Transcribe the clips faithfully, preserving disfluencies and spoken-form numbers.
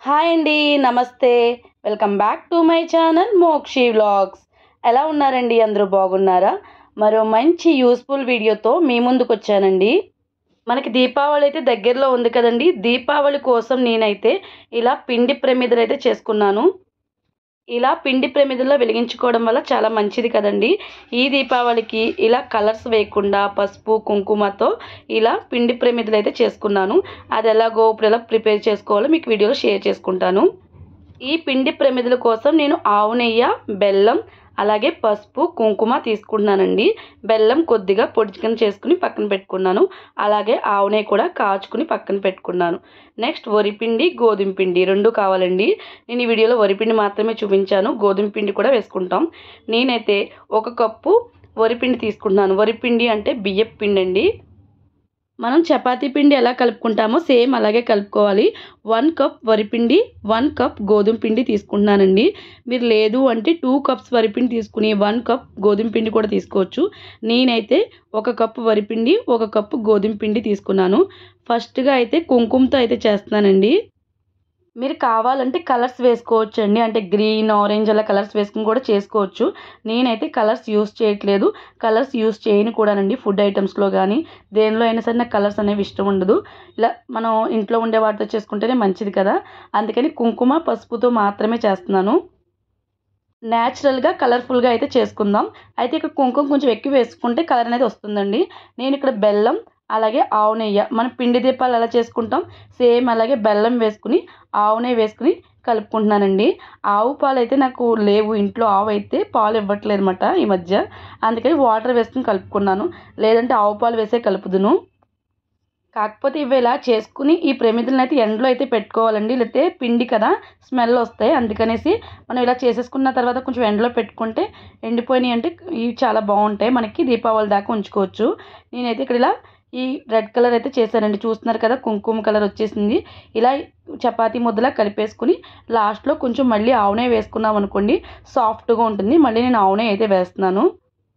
Hi అండి, నమస్తే. Welcome back to my channel Mokshi vlogs. ఎలా ఉన్నారండి? అందరూ బాగున్నారా? మరో మంచి యూస్ఫుల్ వీడియోతో మీ ముందుకు వచ్చానండి. మనకి దీపావళి అయితే దగ్గరలో ఉంది కదండి. దీపావళి కోసం నేనైతే ఇలా పిండి ప్రమిదలు అయితే చేసుకున్నాను. ఇలా పిండి ప్రమిదల్లో వెలిగించుకోవడం వల్ల చాలా మంచిది కదండి. ఈ దీపావళికి ఇలా కలర్స్ వేయకుండా పసుపు కుంకుమతో ఇలా పిండి ప్రమిదలు అయితే చేసుకున్నాను. అది ఎలాగో ఇప్పుడు ఎలా ప్రిపేర్ చేసుకోవాలో మీకు వీడియోలో షేర్ చేసుకుంటాను. ఈ పిండి ప్రమిదల కోసం నేను ఆవు నెయ్యి, బెల్లం, అలాగే పసుపు కుంకుమ తీసుకుంటున్నానండి. బెల్లం కొద్దిగా పొడిచికని చేసుకుని పక్కన పెట్టుకున్నాను. అలాగే ఆవు నెయ్యి కూడా కాచుకుని పక్కన పెట్టుకున్నాను. నెక్స్ట్ వరిపిండి, గోధుమ పిండి రెండు కావాలండి. నేను ఈ వీడియోలో వరిపిండి మాత్రమే చూపించాను, గోధుమ పిండి కూడా వేసుకుంటాం. నేనైతే ఒక కప్పు వరిపిండి తీసుకుంటున్నాను. వరిపిండి అంటే బియ్యపు పిండి అండి. మనం చపాతీ పిండి ఎలా కలుపుకుంటామో సేమ్ అలాగే కలుపుకోవాలి. వన్ కప్ వరిపిండి, వన్ కప్ గోధుమ పిండి తీసుకుంటున్నానండి. మీరు లేదు అంటే టూ కప్స్ వరిపిండి తీసుకుని వన్ కప్ గోధుమ పిండి కూడా తీసుకోవచ్చు. నేనైతే ఒక కప్పు వరిపిండి, ఒక కప్పు గోధుమ పిండి తీసుకున్నాను. ఫస్ట్గా అయితే కుంకుమతో అయితే చేస్తున్నానండి. మీరు కావాలంటే కలర్స్ వేసుకోవచ్చు అండి. అంటే గ్రీన్, ఆరెంజ్ అలా కలర్స్ వేసుకుని కూడా చేసుకోవచ్చు. నేనైతే కలర్స్ యూస్ చేయట్లేదు. కలర్స్ యూస్ చేయను కూడానండి. ఫుడ్ ఐటమ్స్లో కానీ దేనిలో అయినా సరే నాకు కలర్స్ అనేవి ఇష్టం ఉండదు. ఇలా మనం ఇంట్లో ఉండే వాటితో చేసుకుంటేనే మంచిది కదా. అందుకని కుంకుమ పసుపుతో మాత్రమే చేస్తున్నాను. న్యాచురల్గా కలర్ఫుల్గా అయితే చేసుకుందాం. అయితే ఇక్కడ కుంకుమ కొంచెం ఎక్కువ వేసుకుంటే కలర్ అనేది వస్తుందండి. నేను ఇక్కడ బెల్లం, అలాగే ఆవు నెయ్యి, మనం పిండి దీపాలు ఎలా చేసుకుంటాం సేమ్ అలాగే బెల్లం వేసుకుని ఆవు నెయ్యి వేసుకుని కలుపుకుంటున్నానండి. ఆవు పాలు అయితే నాకు లేవు ఇంట్లో. ఆవు అయితే పాలు ఇవ్వట్లేదు అనమాట ఈ మధ్య. అందుకని వాటర్ వేసుకుని కలుపుకున్నాను. లేదంటే ఆవు పాలు వేసే కలుపుదును. కాకపోతే ఇవి ఇలా చేసుకుని ఈ ప్రమిదలను అయితే ఎండలో అయితే పెట్టుకోవాలండి. లేకపోతే పిండి కదా స్మెల్ వస్తాయి. అందుకనేసి మనం ఇలా చేసేసుకున్న తర్వాత కొంచెం ఎండలో పెట్టుకుంటే ఎండిపోయినాయి అంటే ఇవి చాలా బాగుంటాయి. మనకి దీపావళి దాకా ఉంచుకోవచ్చు. నేనైతే ఇక్కడ ఇలా ఈ రెడ్ కలర్ అయితే చేశానండి. చూస్తున్నారు కదా కుంకుమ కలర్ వచ్చేసింది. ఇలా చపాతీ ముద్దలా కలిపేసుకుని లాస్ట్లో కొంచెం మళ్ళీ ఆవు నెయ్యి వేసుకున్నాం అనుకోండి సాఫ్ట్గా ఉంటుంది. మళ్ళీ నేను ఆవు నెయ్యి అయితే వేస్తున్నాను.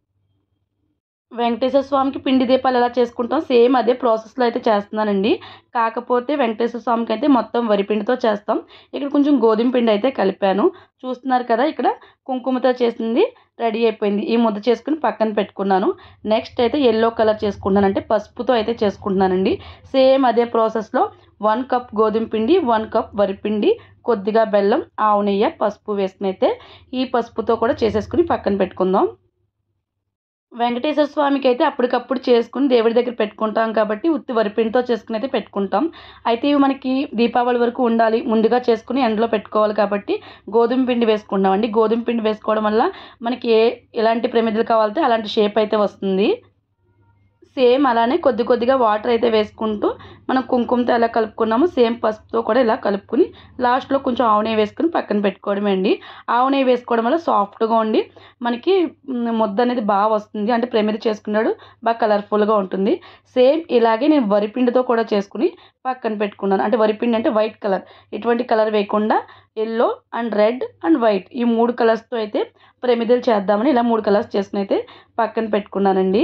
వెంకటేశ్వర స్వామికి పిండి దీపాలు ఎలా చేసుకుంటాం సేమ్ అదే ప్రాసెస్లో అయితే చేస్తున్నానండి. కాకపోతే వెంకటేశ్వర స్వామికి అయితే మొత్తం వరిపిండితో చేస్తాం. ఇక్కడ కొంచెం గోధుమ పిండి అయితే కలిపాను. చూస్తున్నారు కదా ఇక్కడ కుంకుమతో చేసింది రెడీ అయిపోయింది. ఈ ముద్ద చేసుకుని పక్కన పెట్టుకున్నాను. నెక్స్ట్ అయితే ఎల్లో కలర్ చేసుకుంటున్నాను, అంటే పసుపుతో అయితే చేసుకుంటున్నానండి. సేమ్ అదే ప్రాసెస్లో వన్ కప్ గోధుమ పిండి, వన్ కప్ వరిపిండి, కొద్దిగా బెల్లం, ఆవు నెయ్యి, పసుపు వేసుకుని అయితే ఈ పసుపుతో కూడా చేసేసుకుని పక్కన పెట్టుకుందాం. వెంకటేశ్వర స్వామికి అయితే అప్పటికప్పుడు చేసుకుని దేవుడి దగ్గర పెట్టుకుంటాం కాబట్టి ఉత్తి వరిపిండితో చేసుకుని అయితే పెట్టుకుంటాం. అయితే ఇవి మనకి దీపావళి వరకు ఉండాలి, ముందుగా చేసుకుని ఎండలో పెట్టుకోవాలి కాబట్టి గోధుమ పిండి వేసుకుంటాం అండి. గోధుమ పిండి వేసుకోవడం వల్ల మనకి ఏ ఎలాంటి ప్రమిదలు కావాలంటే అలాంటి షేప్ అయితే వస్తుంది. సేమ్ అలానే కొద్ది కొద్దిగా వాటర్ అయితే వేసుకుంటూ మనం కుంకుమతో ఎలా కలుపుకున్నామో సేమ్ పసుపుతో కూడా ఇలా కలుపుకుని లాస్ట్లో కొంచెం ఆవు నెయ్యి వేసుకుని పక్కన పెట్టుకోవడమే అండి. ఆవు నెయ్యి వేసుకోవడం వల్ల సాఫ్ట్గా ఉండి మనకి ముద్ద అనేది బాగా వస్తుంది. అంటే ప్రమిద చేసుకున్నాడు బాగా కలర్ఫుల్గా ఉంటుంది. సేమ్ ఇలాగే నేను వరిపిండితో కూడా చేసుకుని పక్కన పెట్టుకున్నాను. అంటే వరిపిండి అంటే వైట్ కలర్, ఎటువంటి కలర్ వేయకుండా yellow and red and white ఈ మూడు కలర్స్తో అయితే ప్రమిదలు చేద్దామని ఇలా మూడు కలర్స్ చేసుకుని అయితే పక్కన పెట్టుకున్నానండి.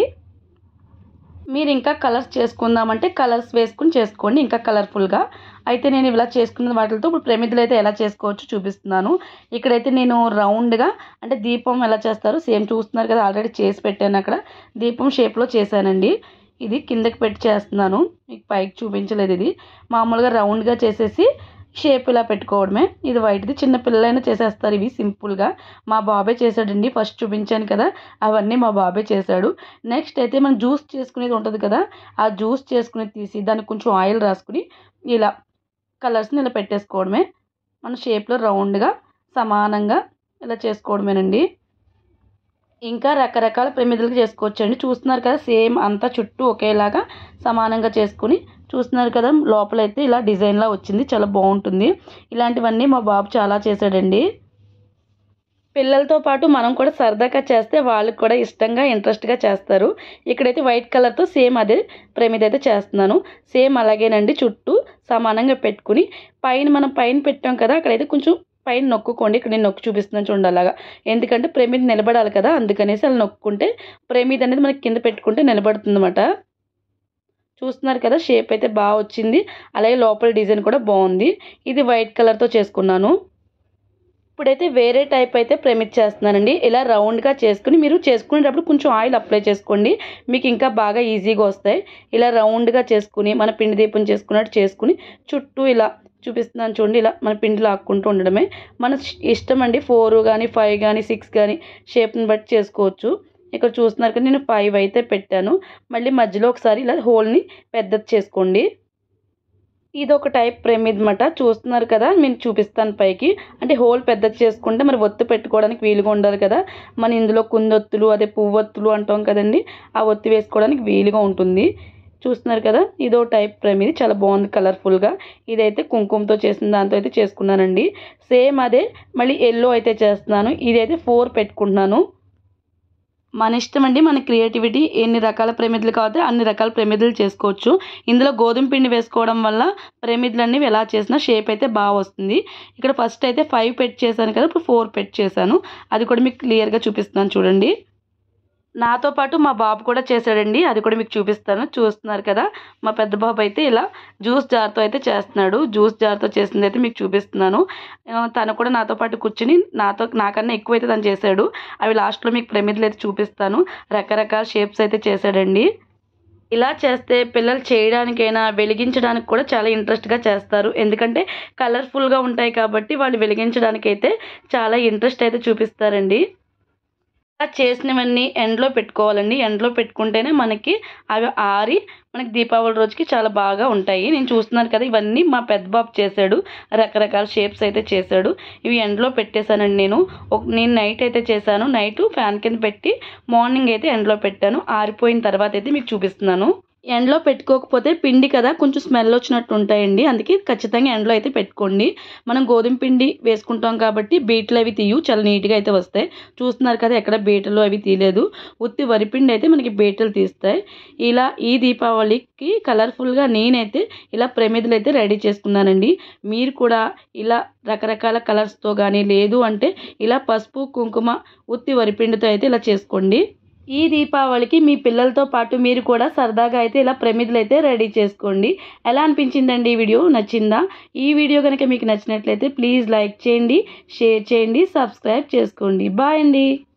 మీరు ఇంకా కలర్స్ చేసుకుందామంటే కలర్స్ వేసుకుని చేసుకోండి ఇంకా కలర్ఫుల్గా. అయితే నేను ఇలా చేసుకున్న వాటితో ఇప్పుడు ప్రమిదలు అయితే ఎలా చేసుకోవచ్చో చూపిస్తున్నాను. ఇక్కడైతే నేను రౌండ్గా అంటే దీపం ఎలా చేస్తారో సేమ్ చూస్తున్నారు కదా, ఆల్రెడీ చేసి పెట్టాను. అక్కడ దీపం షేప్లో చేశానండి. ఇది కిందకి పెట్టి చేస్తున్నాను, మీకు పైకి చూపించలేదు. ఇది మామూలుగా రౌండ్గా చేసేసి షేప్ ఇలా పెట్టుకోవడమే. ఇది వైట్ది, చిన్న పిల్లలైనా చేసేస్తారు ఇవి సింపుల్గా. మా బాబే చేశాడండి, ఫస్ట్ చూపించాను కదా అవన్నీ మా బాబే చేశాడు. నెక్స్ట్ అయితే మనం జ్యూస్ చేసుకునేది ఉంటుంది కదా, ఆ జ్యూస్ చేసుకునేది తీసి దానికి కొంచెం ఆయిల్ రాసుకుని ఇలా కలర్స్ని ఇలా పెట్టేసుకోవడమే. మన షేప్లో రౌండ్గా సమానంగా ఇలా చేసుకోవడమేనండి. ఇంకా రకరకాల ప్రమిదలు చేసుకోవచ్చండి. చూస్తున్నారు కదా సేమ్ అంతా చుట్టూ ఒకేలాగా సమానంగా చేసుకుని చూస్తున్నారు కదా లోపలైతే ఇలా డిజైన్లా వచ్చింది, చాలా బాగుంటుంది. ఇలాంటివన్నీ మా బాబు చాలా చేశాడండి. పిల్లలతో పాటు మనం కూడా సరదాగా చేస్తే వాళ్ళకి కూడా ఇష్టంగా ఇంట్రెస్ట్గా చేస్తారు. ఇక్కడైతే వైట్ కలర్తో సేమ్ అదే ప్రమిద అయితే చేస్తున్నాను. సేమ్ అలాగేనండి, చుట్టూ సమానంగా పెట్టుకుని పైన మనం పైన పెట్టాం కదా అక్కడైతే కొంచెం పైన నొక్కుకోండి. ఇక్కడ నేను నొక్కి చూపిస్తున్నాను చూడండి అలాగా. ఎందుకంటే ప్రమిద నిలబడాలి కదా, అందుకనేసి అలా నొక్కుంటే ప్రమిద అనేది మనకి కింద పెట్టుకుంటే నిలబడుతుంది అన్నమాట. చూస్తున్నారు కదా షేప్ అయితే బాగా వచ్చింది. అలాగే లోపల డిజైన్ కూడా బాగుంది. ఇది వైట్ కలర్తో చేసుకున్నాను. ఇప్పుడైతే వేరే టైప్ అయితే ప్రమిద్ చేస్తున్నానండి. ఇలా రౌండ్గా చేసుకుని మీరు చేసుకునేటప్పుడు కొంచెం ఆయిల్ అప్లై చేసుకోండి, మీకు ఇంకా బాగా ఈజీగా వస్తాయి. ఇలా రౌండ్గా చేసుకుని మన పిండి దీపం చేసుకున్నట్టు చేసుకుని చుట్టూ ఇలా చూపిస్తున్నాను చూడండి. ఇలా మన పిండి లాక్కుంటూ ఉండడమే. మన ఇష్టం అండి, ఫోర్ కానీ ఫైవ్ కానీ సిక్స్ కానీ షేప్ని బట్టి చేసుకోవచ్చు. ఇక్కడ చూస్తున్నారు కదా నేను ఫైవ్ అయితే పెట్టాను. మళ్ళీ మధ్యలో ఒకసారి ఇలా హోల్ని పెద్దది చేసుకోండి. ఇది ఒక టైప్ ప్రమిద్ అన్నమాట. చూస్తున్నారు కదా నేను చూపిస్తాను పైకి. అంటే హోల్ పెద్దది చేసుకుంటే మరి ఒత్తు పెట్టుకోవడానికి వీలుగా ఉండాలి కదా. మన ఇందులో కుందొత్తులు అదే పువ్వొత్తులు అంటాం కదండి, ఆ ఒత్తి వేసుకోవడానికి వీలుగా ఉంటుంది. చూస్తున్నారు కదా ఇదో టైప్ ప్రమిది, చాలా బాగుంది కలర్ఫుల్గా. ఇదైతే కుంకుమతో చేసిన దాంతో అయితే చేసుకున్నానండి. సేమ్ అదే మళ్ళీ ఎల్లో అయితే చేస్తున్నాను. ఇదైతే ఫోర్ పెట్టుకుంటున్నాను. మన ఇష్టం అండి, మన క్రియేటివిటీ. ఎన్ని రకాల ప్రమిదలు కావాలంటే అన్ని రకాల ప్రమిదలు చేసుకోవచ్చు. ఇందులో గోధుమ పిండి వేసుకోవడం వల్ల ప్రమిదలన్నీ ఎలా చేసినా షేప్ అయితే బాగా వస్తుంది. ఇక్కడ ఫస్ట్ అయితే ఫైవ్ పెట్టి చేశాను కదా, ఇప్పుడు ఫోర్ పెట్టి చేశాను. అది కూడా మీకు క్లియర్గా చూపిస్తున్నాను చూడండి. నాతో పాటు మా బాబు కూడా చేశాడండి, అది కూడా మీకు చూపిస్తాను. చూస్తున్నారు కదా మా పెద్ద బాబు అయితే ఇలా జ్యూస్ జార్తో అయితే చేస్తున్నాడు. జ్యూస్ జార్తో చేసింది అయితే మీకు చూపిస్తున్నాను. తను కూడా నాతో పాటు కూర్చుని నాతో నాకన్నా ఎక్కువైతే తను చేశాడు. అవి లాస్ట్లో మీకు ప్రమిదలు అయితే చూపిస్తాను. రకరకాల షేప్స్ అయితే చేశాడండి. ఇలా చేస్తే పిల్లలు చేయడానికైనా వెలిగించడానికి కూడా చాలా ఇంట్రెస్ట్గా చేస్తారు. ఎందుకంటే కలర్ఫుల్గా ఉంటాయి కాబట్టి వాళ్ళు వెలిగించడానికైతే చాలా ఇంట్రెస్ట్ అయితే చూపిస్తారండి. చేసినవన్నీ ఎండలో పెట్టుకోవాలండి. ఎండలో పెట్టుకుంటేనే మనకి అవి ఆరి మనకి దీపావళి రోజుకి చాలా బాగా ఉంటాయి. నేను చూస్తున్నాను కదా ఇవన్నీ మా పెద్ద బాబు చేశాడు. రకరకాల షేప్స్ అయితే చేశాడు. ఇవి ఎండలో పెట్టేశానండి. నేను నేను నైట్ అయితే చేశాను. నైట్ ఫ్యాన్ కింద పెట్టి మార్నింగ్ అయితే ఎండలో పెట్టాను. ఆరిపోయిన తర్వాత అయితే మీకు చూపిస్తున్నాను. ఎండలో పెట్టుకోకపోతే పిండి కదా కొంచెం స్మెల్ వచ్చినట్టు ఉంటాయండి. అందుకే ఖచ్చితంగా ఎండలో అయితే పెట్టుకోండి. మనం గోధుమ పిండి వేసుకుంటాం కాబట్టి బీటలు అవి తీయు, చాలా నీట్గా అయితే వస్తాయి. చూస్తున్నారు కదా ఎక్కడ బీటలు అవి తీయలేదు. ఉత్తి వరిపిండి అయితే మనకి బీటలు తీస్తాయి. ఇలా ఈ దీపావళికి కలర్ఫుల్గా నేనైతే ఇలా ప్రమిదలు అయితే రెడీ చేసుకున్నానండి. మీరు కూడా ఇలా రకరకాల కలర్స్తో కానీ లేదు అంటే ఇలా పసుపు కుంకుమ ఉత్తి వరిపిండితో అయితే ఇలా చేసుకోండి. ఈ దీపావళికి మీ పిల్లలతో పాటు మీరు కూడా సరదాగా అయితే ఇలా ప్రమిదలు అయితే రెడీ చేసుకోండి. ఎలా అనిపించిందండి ఈ వీడియో? నచ్చిందా? ఈ వీడియో కనుక మీకు నచ్చినట్లయితే ప్లీజ్ లైక్ చేయండి, షేర్ చేయండి, సబ్స్క్రైబ్ చేసుకోండి. బాయ్ అండి.